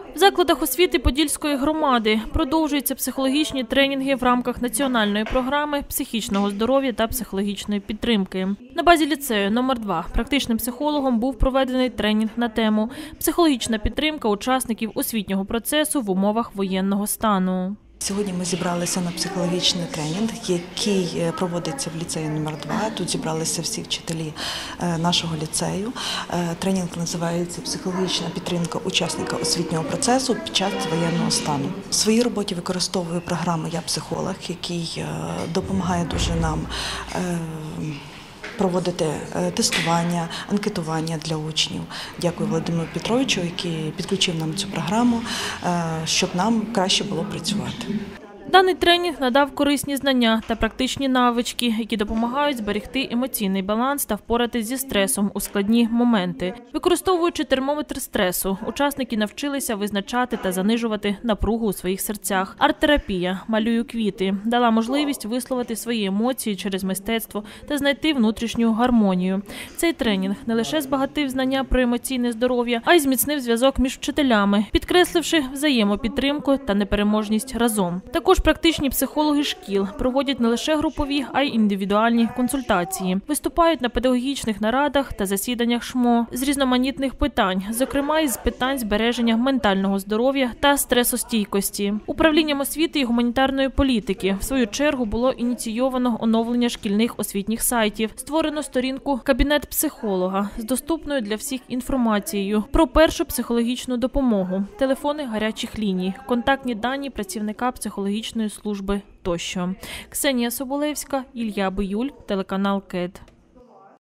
В закладах освіти Подільської громади продовжуються психологічні тренінги в рамках національної програми психічного здоров'я та психологічної підтримки. На базі ліцею номер 2 практичним психологом був проведений тренінг на тему «Психологічна підтримка учасників освітнього процесу в умовах воєнного стану». Сьогодні ми зібралися на психологічний тренінг, який проводиться в ліцеї номер 2. Тут зібралися всі вчителі нашого ліцею. Тренінг називається «Психологічна підтримка учасника освітнього процесу під час воєнного стану». В своїй роботі використовую програму «Я психолог», який допомагає дуже нам проводити тестування, анкетування для учнів. Дякую Володимиру Петровичу, який підключив нам цю програму, щоб нам краще було працювати. Даний тренінг надав корисні знання та практичні навички, які допомагають зберегти емоційний баланс та впоратись зі стресом у складні моменти. Використовуючи термометр стресу, учасники навчилися визначати та занижувати напругу у своїх серцях. Арт-терапія «Малюю квіти» дала можливість висловити свої емоції через мистецтво та знайти внутрішню гармонію. Цей тренінг не лише збагатив знання про емоційне здоров'я, а й зміцнив зв'язок між вчителями, підкресливши взаємопідтримку та непереможність разом. Також практичні психологи шкіл проводять не лише групові, а й індивідуальні консультації. Виступають на педагогічних нарадах та засіданнях ШМО з різноманітних питань, зокрема із питань збереження ментального здоров'я та стресостійкості. Управлінням освіти і гуманітарної політики в свою чергу було ініційовано оновлення шкільних освітніх сайтів. Створено сторінку «Кабінет психолога» з доступною для всіх інформацією про першу психологічну допомогу, телефони гарячих ліній, контактні дані працівника психологічної служби тощо. Ксенія Соболевська, Ілля Биюль, телеканал КЕТ.